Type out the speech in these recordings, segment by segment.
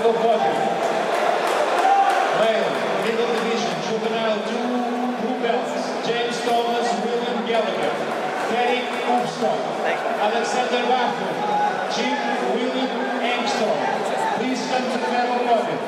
medal podium. Male, middle division, juvenile 2, blue belts, James Thomas, William Gallagher, Derek Upstone, Alexander Wafner, Jim William Angstrom. Please come to the medal podium.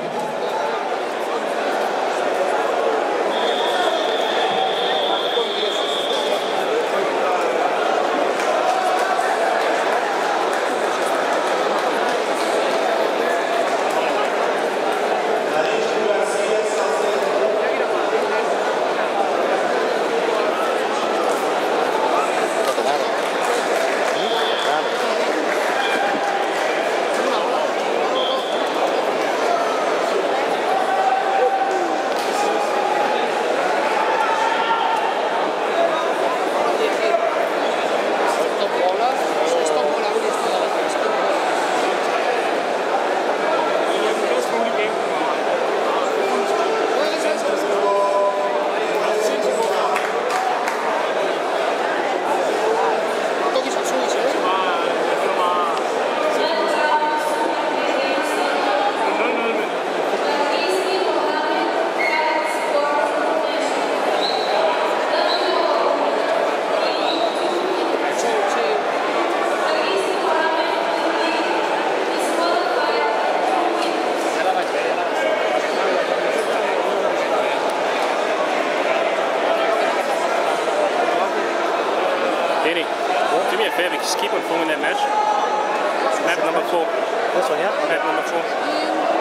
Danny, do me a favor, just keep on filming that match. Map number 4. This one, yeah? Map number 4.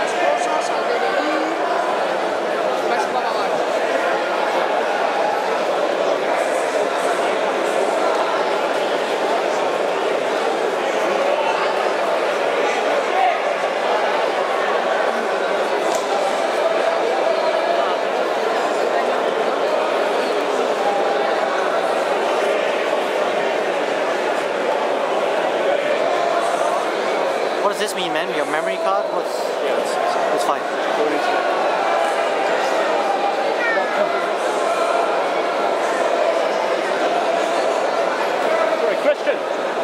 What does this mean, man? Your memory card? It's fine. Sorry, Christian.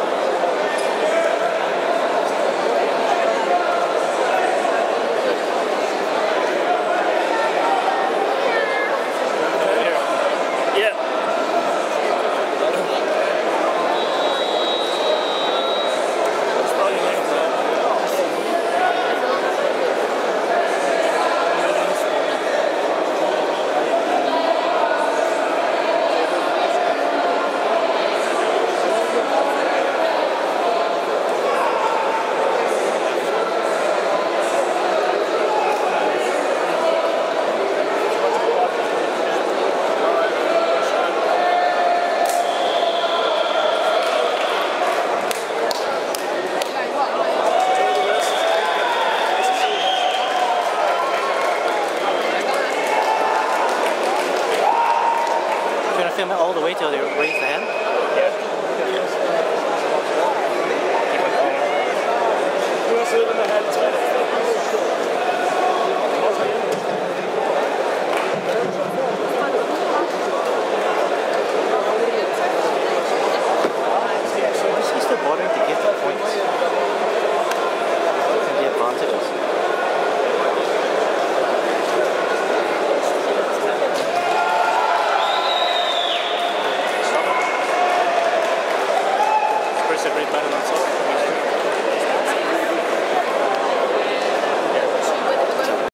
Film it all the way till they raise the hand? He's still bothering to give the points and the advantages. Great battle outside.